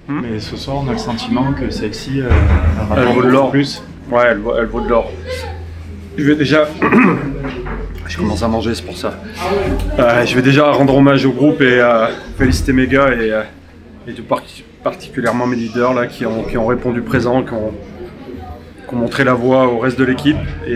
Mais ce soir, on a le sentiment que celle-ci, elle vaut de l'or. Plus. Ouais, elle vaut de l'or. Je vais déjà... Je commence à manger, c'est pour ça. Je vais déjà rendre hommage au groupe et féliciter mes gars et tout particulièrement mes leaders là, qui ont répondu présent, qui ont montré la voie au reste de l'équipe. Et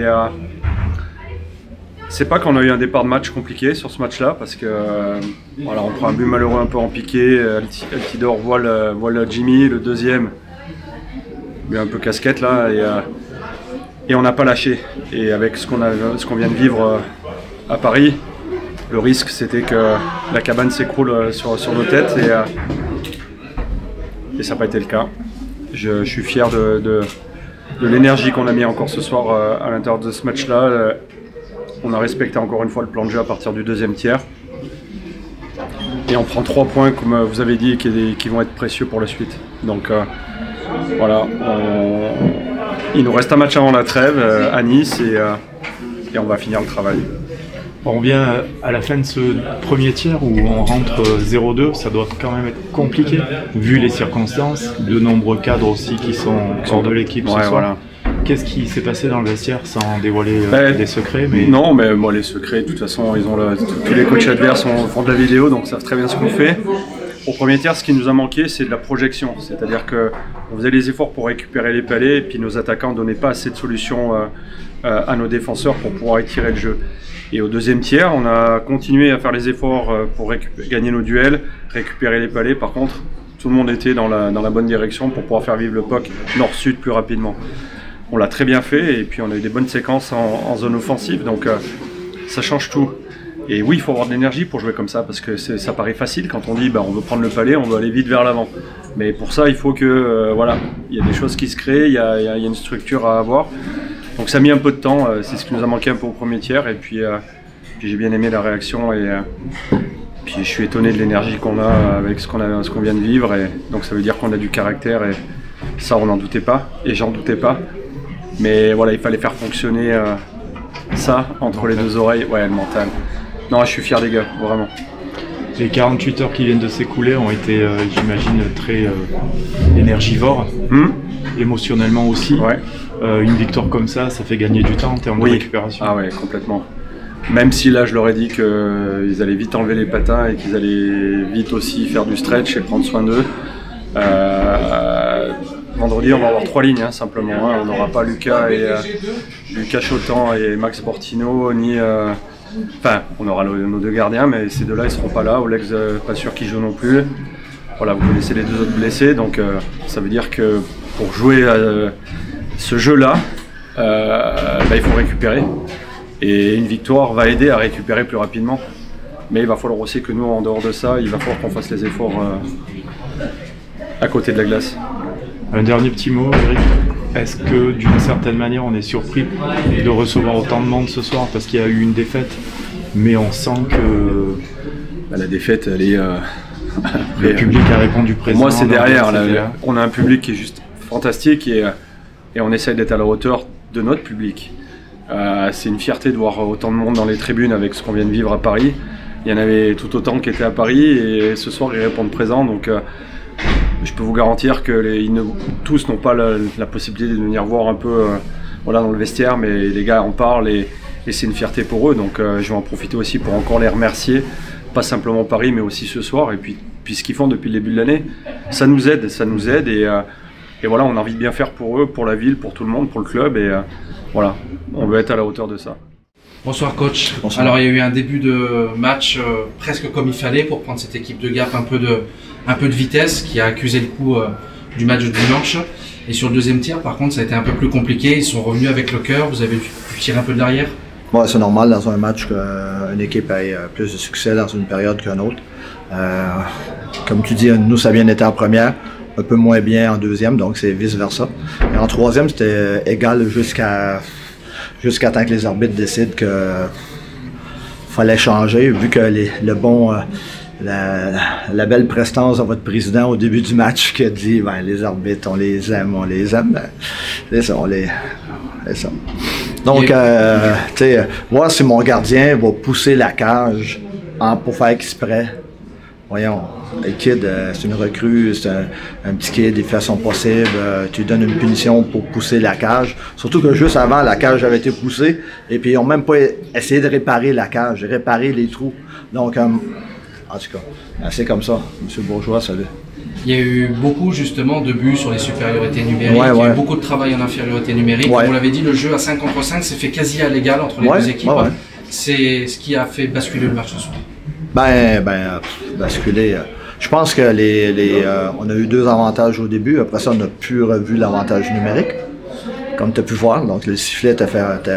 c'est pas qu'on a eu un départ de match compliqué sur ce match-là, parce que voilà, on prend un but malheureux un peu en piqué. Altidore voit le Jimmy, le deuxième, lui un peu casquette là, et on n'a pas lâché. Et avec ce qu'on vient de vivre à Paris, le risque c'était que la cabane s'écroule sur nos têtes, et ça n'a pas été le cas. Je suis fier de l'énergie qu'on a mis encore ce soir à l'intérieur de ce match-là. On a respecté encore une fois le plan de jeu à partir du deuxième tiers. Et on prend 3 points, comme vous avez dit, qui vont être précieux pour la suite. Donc voilà, il nous reste un match avant la trêve à Nice, et on va finir le travail. On vient à la fin de ce premier tiers où on rentre 0-2, ça doit quand même être compliqué, vu les circonstances, de nombreux cadres aussi qui sont hors de l'équipe ce soir. Voilà. Qu'est-ce qui s'est passé dans le vestiaire sans dévoiler des secrets Non, mais moi les secrets, de toute façon, tous les coachs adverses font de la vidéo, donc savent très bien ce qu'on fait. Au premier tiers, ce qui nous a manqué, c'est de la projection, c'est-à-dire qu'on faisait les efforts pour récupérer les palets, et puis nos attaquants ne donnaient pas assez de solutions à nos défenseurs pour pouvoir étirer le jeu. Et au deuxième tiers, on a continué à faire les efforts pour gagner nos duels, récupérer les palets. Par contre, tout le monde était dans la bonne direction pour pouvoir faire vivre le POC nord-sud plus rapidement. On l'a très bien fait, et puis on a eu des bonnes séquences en zone offensive, donc ça change tout. Et oui, il faut avoir de l'énergie pour jouer comme ça, parce que ça paraît facile quand on dit on veut prendre le palais, on veut aller vite vers l'avant. Mais pour ça, il faut que voilà, il y a des choses qui se créent, il y a une structure à avoir. Donc ça a mis un peu de temps, c'est ce qui nous a manqué un peu au premier tiers, et puis j'ai bien aimé la réaction, et puis je suis étonné de l'énergie qu'on a avec ce qu'on vient de vivre, et donc ça veut dire qu'on a du caractère, et ça on n'en doutait pas, et j'en doutais pas. Mais voilà, il fallait faire fonctionner ça entre les deux oreilles, ouais, le mental. Non, je suis fier des gars, vraiment. Les 48 heures qui viennent de s'écouler ont été, j'imagine, très énergivores, émotionnellement aussi. Ouais. Une victoire comme ça fait gagner du temps en termes de récupération. Ah ouais, complètement. Même si là, je leur ai dit qu'ils allaient vite enlever les patins et qu'ils allaient vite aussi faire du stretch et prendre soin d'eux. Vendredi, on va avoir 3 lignes, simplement. On n'aura pas Lucas Chotan et Max Portino, ni... Enfin, on aura nos 2 gardiens, mais ces 2-là, ils ne seront pas là. Olex, pas sûr qu'ils jouent non plus. Voilà, vous connaissez les 2 autres blessés, donc ça veut dire que pour jouer ce jeu-là, il faut récupérer. Et une victoire va aider à récupérer plus rapidement. Mais il va falloir aussi que nous, en dehors de ça, il va falloir qu'on fasse les efforts à côté de la glace. Un dernier petit mot, Eric. Est-ce que d'une certaine manière on est surpris de recevoir autant de monde ce soir parce qu'il y a eu une défaite, mais on sent que la défaite, elle est... le public a répondu présent. Moi, c'est derrière. On a un public qui est juste fantastique, et on essaye d'être à la hauteur de notre public. C'est une fierté de voir autant de monde dans les tribunes avec ce qu'on vient de vivre à Paris. Il y en avait tout autant qui étaient à Paris, et ce soir ils répondent présents. Donc je peux vous garantir que tous n'ont pas la possibilité de venir voir un peu dans le vestiaire, mais les gars en parlent, et c'est une fierté pour eux. Donc je vais en profiter aussi pour encore les remercier, pas simplement Paris, mais aussi ce soir, et puis ce qu'ils font depuis le début de l'année. Ça nous aide, et voilà, on a envie de bien faire pour eux, pour la ville, pour tout le monde, pour le club, et voilà, on veut être à la hauteur de ça. Bonsoir coach. Bonsoir. Alors il y a eu un début de match presque comme il fallait pour prendre cette équipe de Gap un peu de vitesse, qui a accusé le coup du match de dimanche. Et sur le deuxième tiers, par contre, ça a été un peu plus compliqué. Ils sont revenus avec le cœur. Vous avez pu tirer un peu de l'arrière. Ouais, c'est normal dans un match qu'une équipe ait plus de succès dans une période qu'une autre. Comme tu dis, nous ça a bien été en première, un peu moins bien en deuxième, donc c'est vice versa. Et en troisième, c'était égal jusqu'à temps que les arbitres décident qu'il fallait changer, vu que la belle prestance de votre président au début du match qui a dit les arbitres, on les aime, c'est ça, c'est ça. Donc, tu sais, moi, si mon gardien va pousser la cage pour faire exprès voyons, le kid, c'est une recrue, c'est un petit kid, il fait son possible, tu lui donnes une punition pour pousser la cage. Surtout que juste avant, la cage avait été poussée, et puis ils n'ont même pas essayé de réparer la cage, de réparer les trous. Donc, en tout cas, c'est comme ça, M. Bourgeois, ça l'est. Il y a eu beaucoup justement de buts sur les supériorités numériques, il y a eu beaucoup de travail en infériorité numérique. Comme on l'avait dit, le jeu à 5 contre 5 s'est fait quasi à l'égal entre les deux équipes. C'est ce qui a fait basculer le match ce soir. Basculer. Je pense que on a eu 2 avantages au début. Après ça, on n'a plus revu l'avantage numérique, comme tu as pu voir. Donc, le sifflet était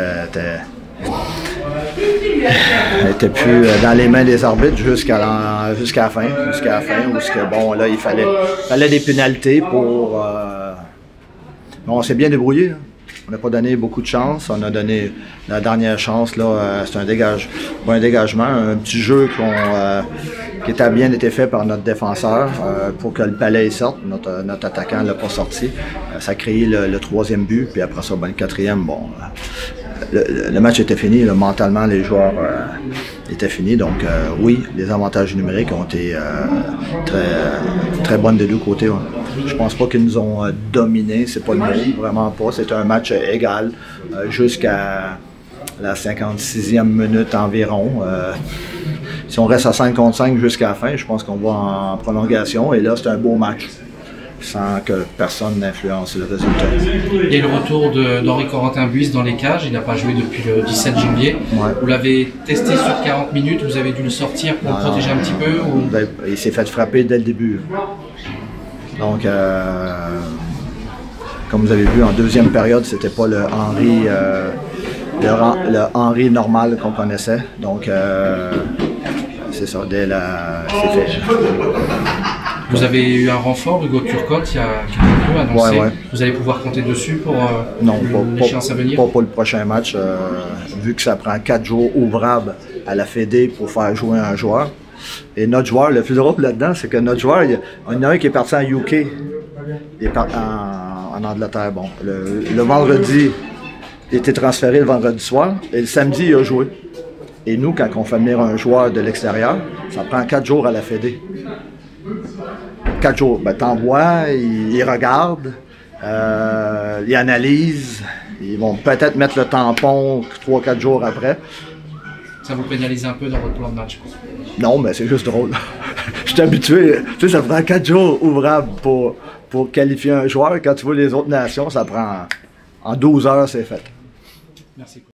plus dans les mains des arbitres jusqu'à la fin. Bon, là, il fallait des pénalités pour... on s'est bien débrouillé. Hein. On n'a pas donné beaucoup de chance. On a donné la dernière chance, là, c'est un dégagement, un petit jeu qui a bien été fait par notre défenseur pour que le palais sorte. Notre attaquant ne l'a pas sorti. Ça a créé le 3e but, puis après ça, le 4e, bon... Le match était fini, là, mentalement les joueurs étaient finis, donc oui, les avantages numériques ont été très bonnes des 2 côtés. Ouais. Je pense pas qu'ils nous ont dominés, c'est pas le mot, vraiment pas. C'était un match égal jusqu'à la 56e minute environ. Si on reste à 5 contre 5 jusqu'à la fin, je pense qu'on va en prolongation, et là c'est un beau match, sans que personne n'influence le résultat. Il y a eu le retour d'Henri Corentin-Buis dans les cages, il n'a pas joué depuis le 17 janvier. Ouais. Vous l'avez testé sur 40 minutes, vous avez dû le sortir pour le protéger un petit peu ou... Il s'est fait frapper dès le début. Donc, comme vous avez vu, en 2e période, c'était pas le Henri normal qu'on connaissait. Donc, c'est ça, c'est fait. Vous avez eu un renfort, Hugo Turcotte, il y a quelques jours annoncé. Vous allez pouvoir compter dessus pour l'échéance à venir? Pas pour le prochain match, vu que ça prend 4 jours ouvrables à la Fédé pour faire jouer un joueur. Et notre joueur, le plus drôle là-dedans, c'est que notre joueur, il y en a un qui est parti en UK, il est parti en Angleterre. Bon, le vendredi, il était transféré le vendredi soir, et le samedi, il a joué. Et nous, quand on fait venir un joueur de l'extérieur, ça prend 4 jours à la Fédé. 4 jours, t'envoies, ils regardent, ils analysent, ils vont peut-être mettre le tampon 3-4 jours après. Ça vous pénalise un peu dans votre plan de match? Non, mais c'est juste drôle. Je suis habitué, tu sais, ça prend 4 jours ouvrables pour qualifier un joueur. Quand tu vois les autres nations, ça prend en 12 heures, c'est fait. Merci.